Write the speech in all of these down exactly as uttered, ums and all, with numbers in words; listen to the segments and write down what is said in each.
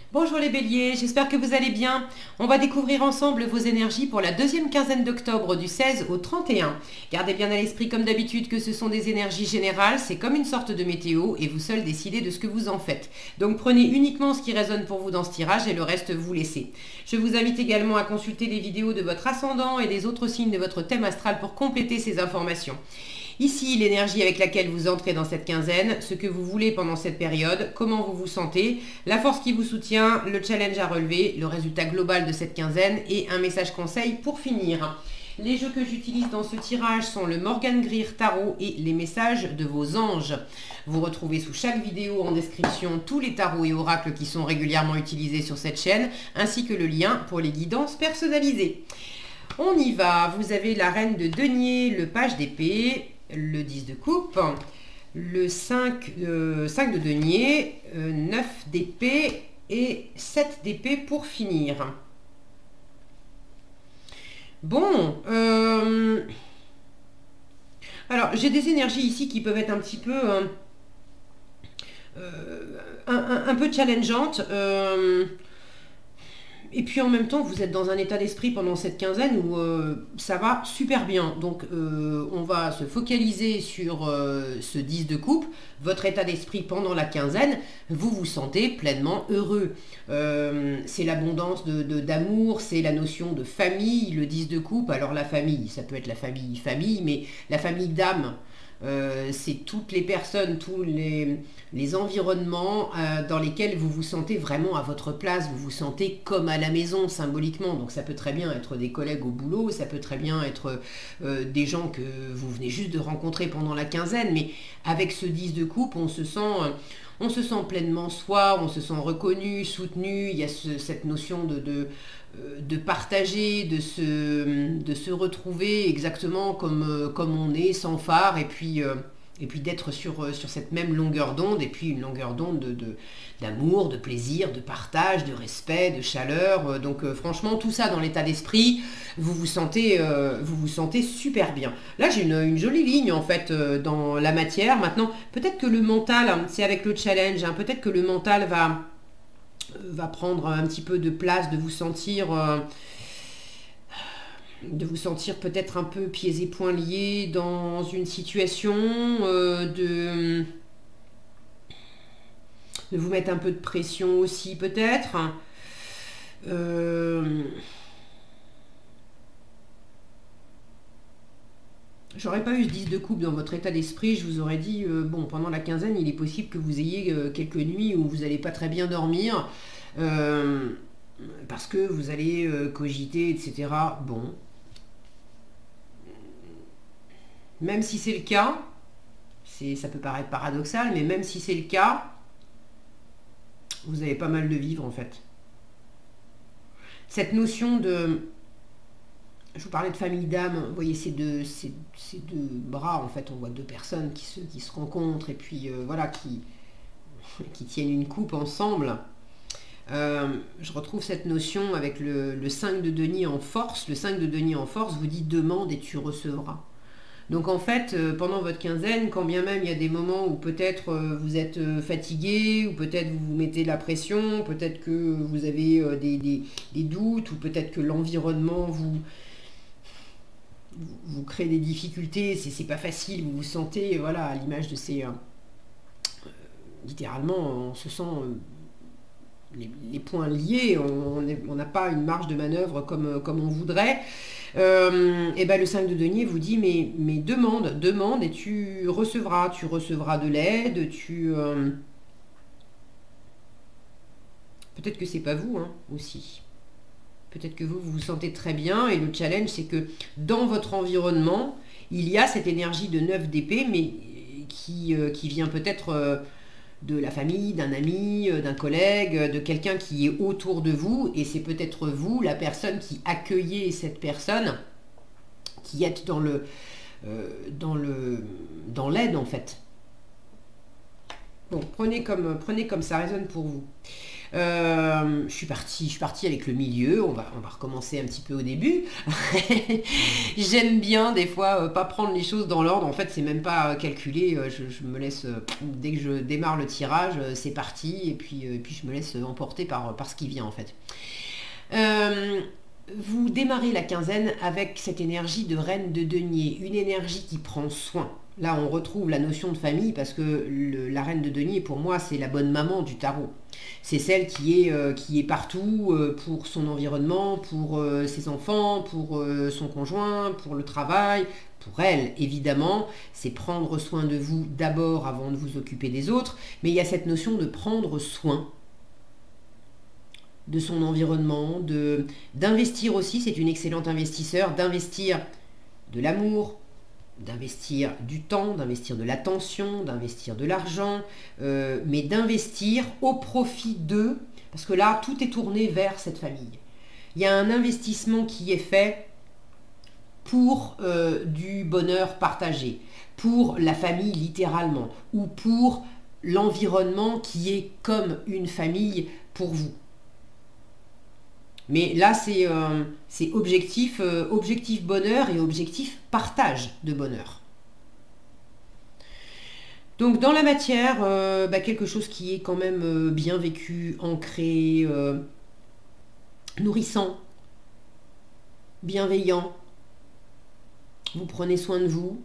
Bonjour les béliers, j'espère que vous allez bien. On va découvrir ensemble vos énergies pour la deuxième quinzaine d'octobre du seize au trente et un. Gardez bien à l'esprit comme d'habitude que ce sont des énergies générales, c'est comme une sorte de météo et vous seuls décidez de ce que vous en faites. Donc prenez uniquement ce qui résonne pour vous dans ce tirage et le reste vous laissez. Je vous invite également à consulter les vidéos de votre ascendant et des autres signes de votre thème astral pour compléter ces informations. Ici, l'énergie avec laquelle vous entrez dans cette quinzaine, ce que vous voulez pendant cette période, comment vous vous sentez, la force qui vous soutient, le challenge à relever, le résultat global de cette quinzaine et un message conseil pour finir. Les jeux que j'utilise dans ce tirage sont le Morgan Greer Tarot et les messages de vos anges. Vous retrouvez sous chaque vidéo en description tous les tarots et oracles qui sont régulièrement utilisés sur cette chaîne, ainsi que le lien pour les guidances personnalisées. On y va, vous avez la reine de denier, le page d'épée, le dix de coupe, le cinq, euh, cinq de denier, euh, neuf d'épée et sept d'épée pour finir. Bon, euh, alors j'ai des énergies ici qui peuvent être un petit peu, euh, euh, un, un, un peu challengeantes. Euh, Et puis en même temps, vous êtes dans un état d'esprit pendant cette quinzaine où euh, ça va super bien. Donc euh, on va se focaliser sur euh, ce dix de coupe, votre état d'esprit pendant la quinzaine. Vous vous sentez pleinement heureux. Euh, c'est l'abondance de, de, d'amour, c'est la notion de famille, le dix de coupe. Alors la famille, ça peut être la famille famille, mais la famille d'âme. Euh, c'est toutes les personnes, tous les, les environnements euh, dans lesquels vous vous sentez vraiment à votre place, vous vous sentez comme à la maison symboliquement. Donc ça peut très bien être des collègues au boulot, ça peut très bien être euh, des gens que vous venez juste de rencontrer pendant la quinzaine, mais avec ce dix de coupe, on se sent... Euh, on se sent pleinement soi, on se sent reconnu, soutenu, il y a ce, cette notion de, de, de partager, de se, de se retrouver exactement comme, comme on est, sans phare, et puis, et puis d'être sur, sur cette même longueur d'onde, et puis une longueur d'onde de, de, d'amour, de plaisir, de partage, de respect, de chaleur. Donc euh, franchement, tout ça dans l'état d'esprit, vous vous sentez, euh, vous vous sentez super bien. Là, j'ai une, une jolie ligne en fait euh, dans la matière. Maintenant, peut-être que le mental, hein, c'est avec le challenge, hein, peut-être que le mental va, va prendre un petit peu de place, de vous sentir... Euh, de vous sentir peut-être un peu pieds et poings liés dans une situation, euh, de... de vous mettre un peu de pression aussi peut-être. Euh... J'aurais pas eu ce dix de coupe dans votre état d'esprit, je vous aurais dit, euh, bon, pendant la quinzaine, il est possible que vous ayez euh, quelques nuits où vous n'allez pas très bien dormir, euh, parce que vous allez euh, cogiter, et cetera. Bon. Même si c'est le cas, c'est, ça peut paraître paradoxal, mais même si c'est le cas, vous avez pas mal de vivre en fait. Cette notion de... Je vous parlais de famille d'âme, vous voyez ces deux, ces, ces deux bras, en fait, on voit deux personnes qui se, qui se rencontrent et puis euh, voilà, qui, qui tiennent une coupe ensemble. Euh, je retrouve cette notion avec le, le cinq de denier en force. Le cinq de denier en force vous dit demande et tu recevras. Donc en fait, euh, pendant votre quinzaine, quand bien même il y a des moments où peut-être euh, vous êtes euh, fatigué, ou peut-être vous vous mettez la pression, peut-être que vous avez euh, des, des, des doutes, ou peut-être que l'environnement vous, vous, vous crée des difficultés, c'est, c'est pas facile, vous vous sentez, voilà, à l'image de ces... Euh, littéralement, on se sent... Euh, Les, les points liés, on n'a pas une marge de manœuvre comme, comme on voudrait, euh, et ben le cinq de denier vous dit mais, mais demande, demande et tu recevras, tu recevras de l'aide, tu... Euh, peut-être que c'est pas vous hein, aussi. Peut-être que vous, vous vous sentez très bien et le challenge c'est que dans votre environnement, il y a cette énergie de neuf d'épée, mais qui, euh, qui vient peut-être... Euh, de la famille, d'un ami, d'un collègue, de quelqu'un qui est autour de vous, et c'est peut-être vous, la personne qui accueillez cette personne, qui êtes dans le, euh, dans le, dans l'aide en fait. Bon, prenez comme, prenez comme ça résonne pour vous. Euh, je suis partie, je suis partie avec le milieu. On va, on va recommencer un petit peu au début. J'aime bien des fois euh, pas prendre les choses dans l'ordre. En fait, c'est même pas euh, calculé. Euh, je, je me laisse euh, dès que je démarre le tirage, euh, c'est parti. Et puis, euh, et puis je me laisse emporter par, par ce qui vient en fait. Euh, vous démarrez la quinzaine avec cette énergie de reine de denier, une énergie qui prend soin. Là, on retrouve la notion de famille parce que le, la reine de denier, pour moi, c'est la bonne maman du tarot. C'est celle qui est, euh, qui est partout euh, pour son environnement, pour euh, ses enfants, pour euh, son conjoint, pour le travail, pour elle, évidemment. C'est prendre soin de vous d'abord avant de vous occuper des autres. Mais il y a cette notion de prendre soin de son environnement, de, d'investir aussi, c'est une excellente investisseur, d'investir de l'amour, d'investir du temps, d'investir de l'attention, d'investir de l'argent, euh, mais d'investir au profit d'eux, parce que là, tout est tourné vers cette famille. Il y a un investissement qui est fait pour euh, du bonheur partagé, pour la famille littéralement, ou pour l'environnement qui est comme une famille pour vous. Mais là, c'est euh, c'est objectif, euh, objectif bonheur et objectif partage de bonheur. Donc dans la matière, euh, bah, quelque chose qui est quand même euh, bien vécu, ancré, euh, nourrissant, bienveillant. Vous prenez soin de vous.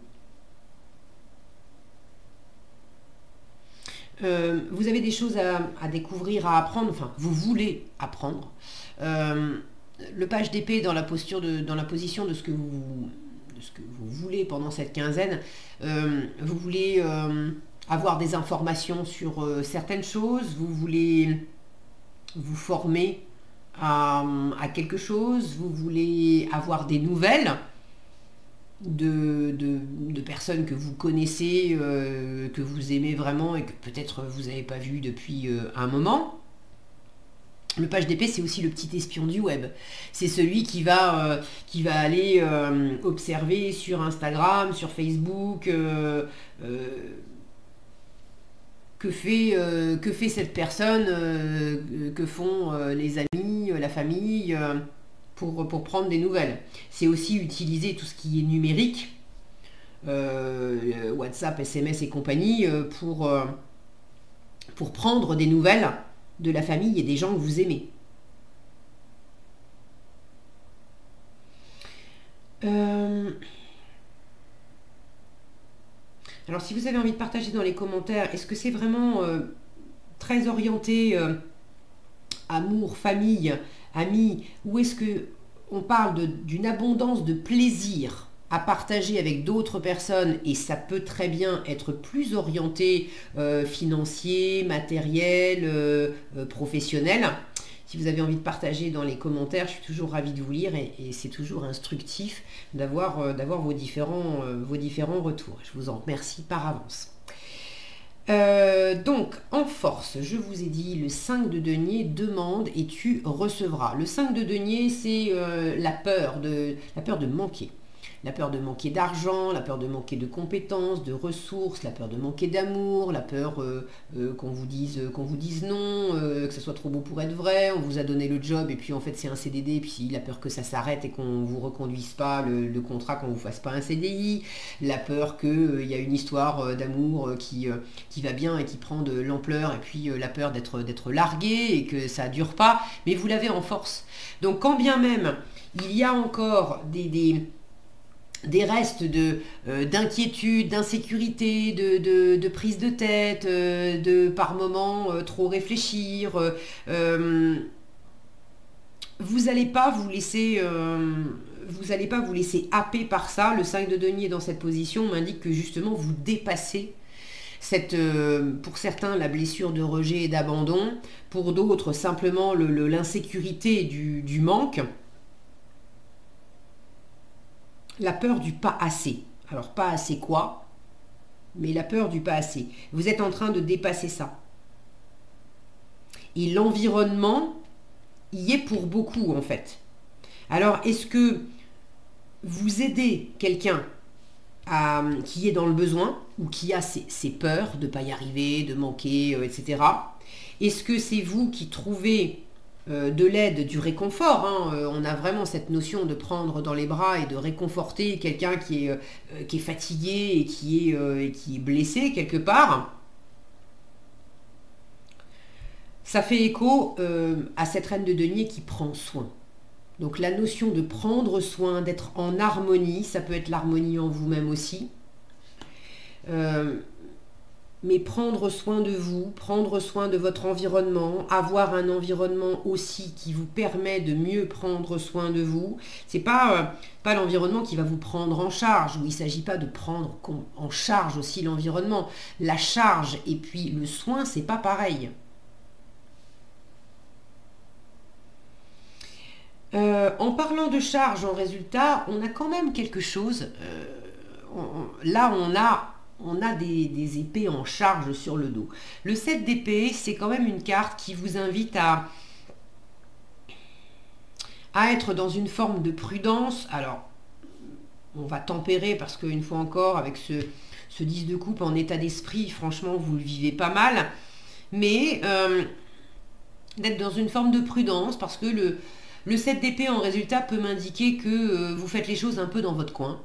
Euh, vous avez des choses à, à découvrir, à apprendre, enfin, vous voulez apprendre. Euh, le page d'épée dans la posture de, dans la position de ce que vous, de ce que vous voulez pendant cette quinzaine, euh, vous voulez euh, avoir des informations sur euh, certaines choses, vous voulez vous former à, à quelque chose, vous voulez avoir des nouvelles de, de, de personnes que vous connaissez, euh, que vous aimez vraiment et que peut-être vous n'avez pas vu depuis euh, un moment. Le page d'épée, c'est aussi le petit espion du web. C'est celui qui va, euh, qui va aller euh, observer sur Instagram, sur Facebook, euh, euh, que, fait, euh, que fait cette personne, euh, que font euh, les amis, euh, la famille, euh, pour, pour prendre des nouvelles. C'est aussi utiliser tout ce qui est numérique, euh, WhatsApp, S M S et compagnie, euh, pour, euh, pour prendre des nouvelles de la famille et des gens que vous aimez. Euh... Alors si vous avez envie de partager dans les commentaires, est-ce que c'est vraiment euh, très orienté euh, amour, famille, amis, ou est-ce que on parle d'une abondance de plaisir à partager avec d'autres personnes et ça peut très bien être plus orienté euh, financier, matériel, euh, euh, professionnel. Si vous avez envie de partager dans les commentaires, je suis toujours ravie de vous lire et, et c'est toujours instructif d'avoir euh, d'avoir vos différents, euh, vos différents retours. Je vous en remercie par avance. Euh, donc, en force, je vous ai dit, le cinq de denier, demande et tu recevras. Le cinq de denier, c'est euh, la peur de, la peur de manquer. La peur de manquer d'argent, la peur de manquer de compétences, de ressources, la peur de manquer d'amour, la peur euh, euh, qu'on vous dise, qu'on vous dise non, euh, que ce soit trop beau pour être vrai, on vous a donné le job et puis en fait c'est un C D D et puis la peur que ça s'arrête et qu'on ne vous reconduise pas le, le contrat, qu'on ne vous fasse pas un C D I, la peur qu'il euh, y a une histoire euh, d'amour euh, qui, euh, qui va bien et qui prend de l'ampleur et puis euh, la peur d'être d'être largué et que ça ne dure pas, mais vous l'avez en force. Donc quand bien même il y a encore des... des des restes de euh, d'inquiétude, d'insécurité, de, de, de prise de tête, euh, de par moments euh, trop réfléchir. Euh, euh, vous n'allez pas vous laisser, euh, vous allez pas vous laisser happer par ça. Le cinq de denier dans cette position m'indique que justement vous dépassez cette, euh, pour certains la blessure de rejet et d'abandon, pour d'autres simplement le, le, l'insécurité du, du manque. La peur du pas assez. Alors, pas assez quoi? Mais la peur du pas assez. Vous êtes en train de dépasser ça. Et l'environnement y est pour beaucoup, en fait. Alors, est-ce que vous aidez quelqu'un qui est dans le besoin ou qui a ses, ses peurs de ne pas y arriver, de manquer, euh, et cetera. Est-ce que c'est vous qui trouvez euh, de l'aide, du réconfort, hein, euh, on a vraiment cette notion de prendre dans les bras et de réconforter quelqu'un qui est, euh, qui est fatigué et qui est, euh, et qui est blessé quelque part. Ça fait écho euh, à cette reine de denier qui prend soin. Donc la notion de prendre soin, d'être en harmonie, ça peut être l'harmonie en vous-même aussi. Euh, mais prendre soin de vous, prendre soin de votre environnement, avoir un environnement aussi qui vous permet de mieux prendre soin de vous. C'est pas, euh, pas l'environnement qui va vous prendre en charge, où il ne s'agit pas de prendre en charge aussi l'environnement. La charge et puis le soin, c'est pas pareil. Euh, en parlant de charge, en résultat, on a quand même quelque chose. Euh, on, là, on a, on a des, des épées en charge sur le dos. Le sept d'épée, c'est quand même une carte qui vous invite à, à être dans une forme de prudence. Alors, on va tempérer parce qu'une fois encore, avec ce, ce dix de coupe en état d'esprit, franchement, vous le vivez pas mal. Mais euh, d'être dans une forme de prudence parce que le... Le sept d'épée en résultat peut m'indiquer que euh, vous faites les choses un peu dans votre coin.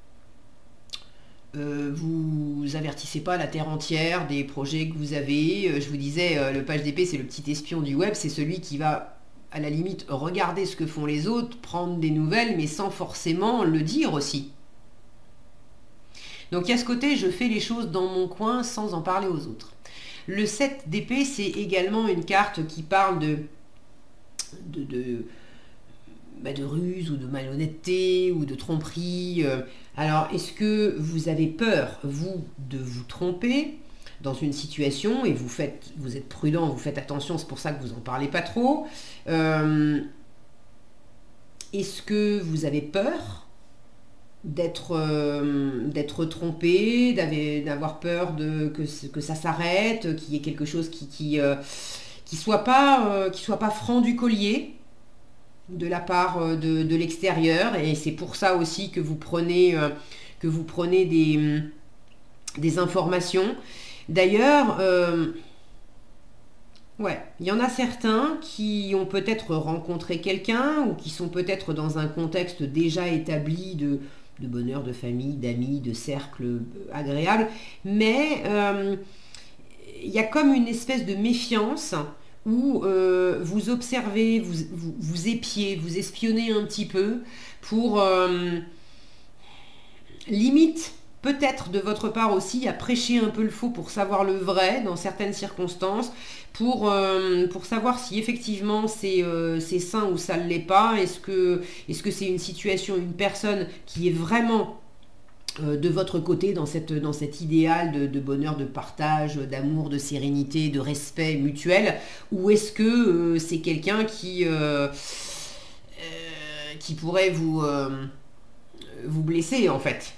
Euh, vous avertissez pas la terre entière des projets que vous avez. Euh, je vous disais, euh, le page d'épée, c'est le petit espion du web. C'est celui qui va, à la limite, regarder ce que font les autres, prendre des nouvelles, mais sans forcément le dire aussi. Donc il y a ce côté, je fais les choses dans mon coin sans en parler aux autres. Le sept d'épée, c'est également une carte qui parle de... de, de de ruse ou de malhonnêteté ou de tromperie. Alors, est-ce que vous avez peur, vous, de vous tromper dans une situation et vous faites, vous êtes prudent, vous faites attention, c'est pour ça que vous n'en parlez pas trop. Euh, est-ce que vous avez peur d'être euh, d'être trompé, d'avoir peur de, que, que ça s'arrête, qu'il y ait quelque chose qui qui, euh, qui soit pas, euh, qui soit pas franc du collier de la part de, de l'extérieur, et c'est pour ça aussi que vous prenez, euh, que vous prenez des, des informations. D'ailleurs, euh, ouais, il y en a certains qui ont peut-être rencontré quelqu'un ou qui sont peut-être dans un contexte déjà établi de, de bonheur, de famille, d'amis, de cercle agréable, mais euh, il y a comme une espèce de méfiance où euh, vous observez, vous, vous, vous épiez, vous espionnez un petit peu pour euh, limite peut-être de votre part aussi à prêcher un peu le faux pour savoir le vrai dans certaines circonstances, pour, euh, pour savoir si effectivement c'est euh, sain ou ça ne l'est pas. Est-ce que est-ce que c'est une situation, une personne qui est vraiment de votre côté dans, cette, dans cet idéal de, de bonheur, de partage, d'amour, de sérénité, de respect mutuel, ou est-ce que euh, c'est quelqu'un qui, euh, euh, qui pourrait vous, euh, vous blesser en fait?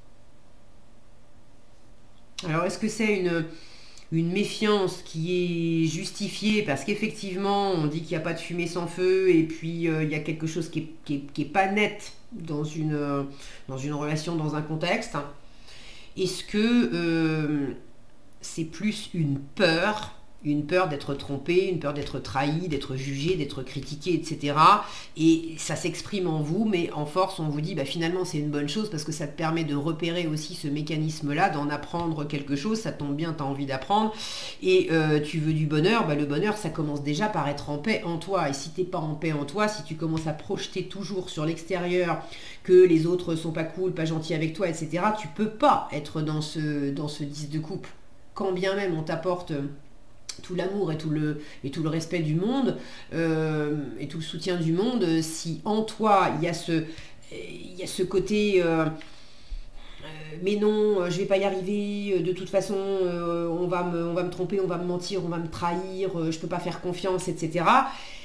Alors est-ce que c'est une, une méfiance qui est justifiée parce qu'effectivement on dit qu'il n'y a pas de fumée sans feu et puis euh, il y a quelque chose qui n'est qui est, qui est pas net dans une, euh, dans une relation, dans un contexte? Est-ce que euh, c'est plus une peur, une peur d'être trompé, une peur d'être trahi, d'être jugé, d'être critiqué, et cetera. Et ça s'exprime en vous, mais en force, on vous dit, bah, finalement, c'est une bonne chose parce que ça te permet de repérer aussi ce mécanisme-là, d'en apprendre quelque chose. Ça tombe bien, tu as envie d'apprendre. Et euh, tu veux du bonheur, bah, le bonheur, ça commence déjà par être en paix en toi. Et si tu n'es pas en paix en toi, si tu commences à projeter toujours sur l'extérieur que les autres sont pas cool, pas gentils avec toi, et cetera, tu peux pas être dans ce, dans ce dix de coupe. Quand bien même on t'apporte tout l'amour et tout le et tout le respect du monde euh, et tout le soutien du monde, si en toi il y a ce il y a ce côté euh, euh, mais non, je vais pas y arriver, de toute façon euh, on va me on va me tromper, on va me mentir, on va me trahir, euh, je peux pas faire confiance, et cetera.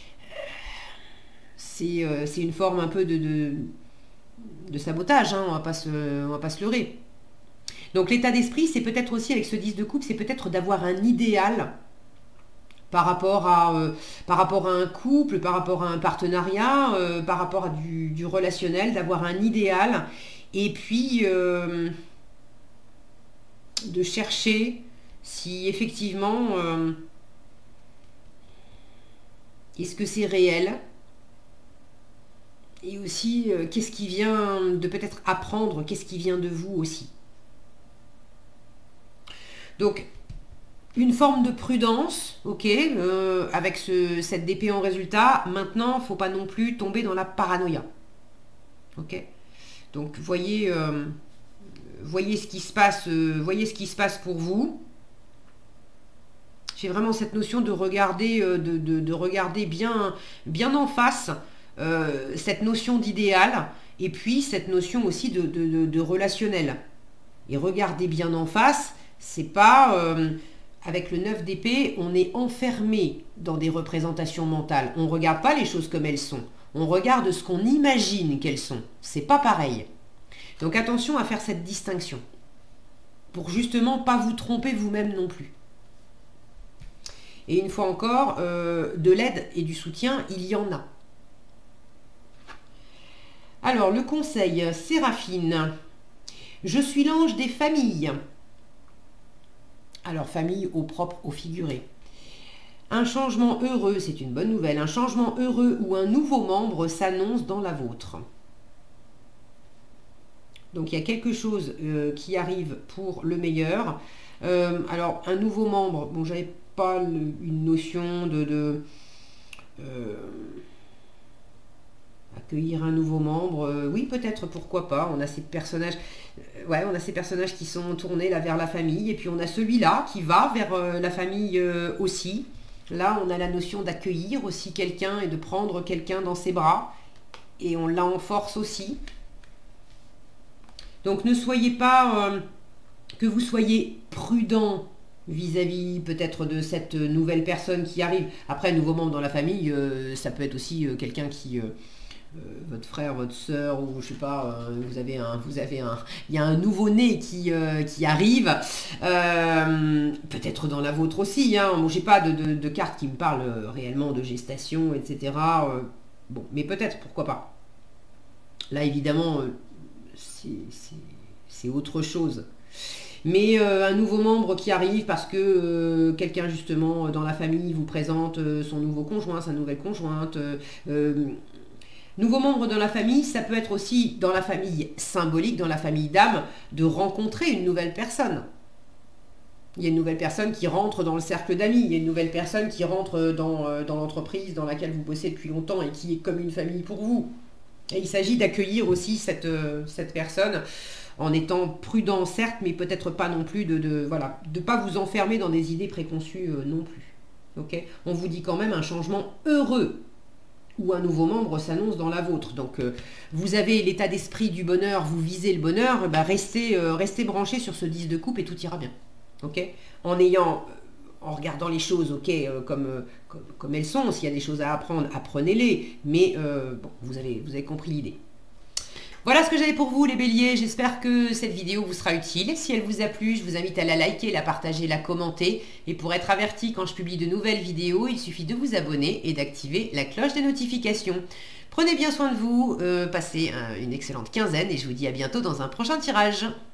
C'est euh, c'est une forme un peu de de, de sabotage, hein, on va pas se on va pas se leurrer. Donc l'état d'esprit, c'est peut-être aussi, avec ce dix de coupe, c'est peut-être d'avoir un idéal par rapport à, euh, par rapport à un couple, par rapport à un partenariat, euh, par rapport à du, du relationnel, d'avoir un idéal, et puis euh, de chercher si effectivement euh, Est-ce que c'est réel? Et aussi, euh, qu'est-ce qui vient de peut-être apprendre? Qu'est-ce qui vient de vous aussi? Donc, une forme de prudence, ok, euh, avec ce, cette D P en résultat. Maintenant, il ne faut pas non plus tomber dans la paranoïa. Ok. Donc, voyez, euh, voyez ce qui se passe, euh, voyez ce qui se passe pour vous. J'ai vraiment cette notion de regarder, euh, de, de, de regarder bien, bien en face euh, cette notion d'idéal et puis cette notion aussi de, de, de, de relationnel. Et regarder bien en face, c'est pas... Euh, avec le neuf d'épée, on est enfermé dans des représentations mentales. On ne regarde pas les choses comme elles sont. On regarde ce qu'on imagine qu'elles sont. C'est pas pareil. Donc attention à faire cette distinction. Pour justement pas vous tromper vous-même non plus. Et une fois encore, euh, de l'aide et du soutien, il y en a. Alors, le conseil, Séraphine. Je suis l'ange des familles. Alors, famille au propre, au figuré. Un changement heureux, c'est une bonne nouvelle, un changement heureux ou un nouveau membre s'annonce dans la vôtre. Donc, il y a quelque chose euh, qui arrive pour le meilleur. Euh, alors, un nouveau membre, bon, j'avais pas le, une notion de... de euh, accueillir un nouveau membre, euh, oui peut-être, pourquoi pas. On a ces personnages, euh, ouais, on a ces personnages qui sont tournés là vers la famille, et puis on a celui-là qui va vers euh, la famille euh, aussi. Là, on a la notion d'accueillir aussi quelqu'un et de prendre quelqu'un dans ses bras, et on l'a en force aussi. Donc ne soyez pas, euh, que vous soyez prudent vis-à-vis peut-être de cette nouvelle personne qui arrive. Après, nouveau membre dans la famille, euh, ça peut être aussi euh, quelqu'un qui... Euh, Euh, votre frère, votre soeur, ou je sais pas, euh, vous avez un, vous avez un, il y a un nouveau-né qui, euh, qui arrive, euh, peut-être dans la vôtre aussi, hein. Bon, j'ai pas de, de, de carte qui me parle euh, réellement de gestation, et cetera. Euh, bon, mais peut-être, pourquoi pas. Là, évidemment, euh, c'est autre chose. Mais euh, un nouveau membre qui arrive parce que euh, quelqu'un justement dans la famille vous présente euh, son nouveau conjoint, sa nouvelle conjointe. Euh, Nouveau membre dans la famille, ça peut être aussi dans la famille symbolique, dans la famille d'âme, de rencontrer une nouvelle personne. Il y a une nouvelle personne qui rentre dans le cercle d'amis, il y a une nouvelle personne qui rentre dans, dans l'entreprise dans laquelle vous bossez depuis longtemps et qui est comme une famille pour vous. Et il s'agit d'accueillir aussi cette, cette personne en étant prudent, certes, mais peut-être pas non plus de ne voilà, de pas vous enfermer dans des idées préconçues euh, non plus. Okay, on vous dit quand même un changement heureux, ou un nouveau membre s'annonce dans la vôtre. Donc, euh, vous avez l'état d'esprit du bonheur, vous visez le bonheur, bah, restez, euh, restez branché sur ce dix de coupe et tout ira bien. Ok, en ayant, euh, en regardant les choses, ok, euh, comme, euh, comme, comme elles sont, s'il y a des choses à apprendre, apprenez-les, mais euh, bon, vous avez, vous avez compris l'idée. Voilà ce que j'avais pour vous les béliers, j'espère que cette vidéo vous sera utile. Si elle vous a plu, je vous invite à la liker, la partager, la commenter. Et pour être averti quand je publie de nouvelles vidéos, il suffit de vous abonner et d'activer la cloche des notifications. Prenez bien soin de vous, euh, passez un, une excellente quinzaine et je vous dis à bientôt dans un prochain tirage.